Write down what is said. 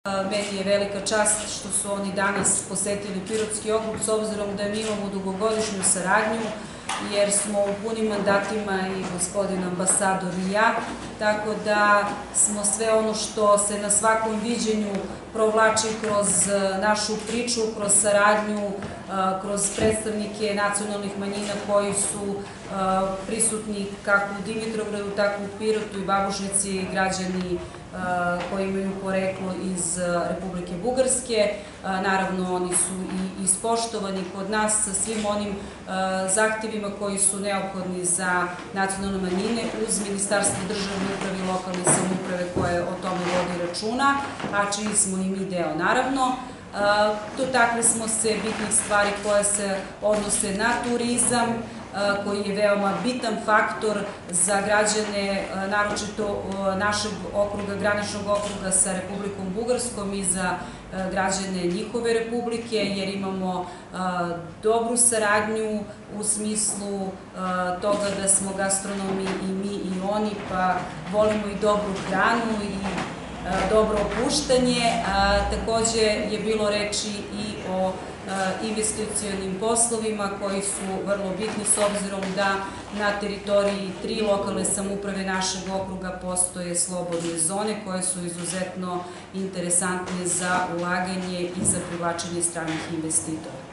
Meni je velika čast što su oni danas posetili Pirotski okrug, s obzirom da mi imamo dugogodišnju saradnju, jer smo u punim mandatima i gospodin ambasador i ja, tako da smo sve ono što se na svakom viđenju provlači kroz našu priču, kroz saradnju, kroz predstavnike nacionalnih manjina koji su prisutni kako u Dimitrovgradu, tako u Pirotu i Babušnici, građani koji imaju poreklo iz Republike Bugarske. Naravno, oni su i ispoštovani kod nas sa svim onim zahtjevima koji su neophodni za nacionalne manjine uz Ministarstvo državne uprave i lokalne samouprave koje o tome vodi računa, a čiji smo i mi deo, naravno. Dotakli smo se bitnih stvari koje se odnose na turizam, koji je veoma bitan faktor za građane, naročito našeg okruga, graničnog okruga sa Republikom Bugarskom i za građane njihove republike, jer imamo dobru saradnju u smislu toga da smo gastronomi i mi i oni, pa volimo i dobru hranu i dobro opuštanje. Takođe je bilo reči i o investicionim poslovima koji su vrlo bitni, s obzirom da na teritoriji 3 lokalne samouprave našeg okruga postoje slobodne zone koje su izuzetno interesantne za ulaganje i za privlačenje stranih investitora.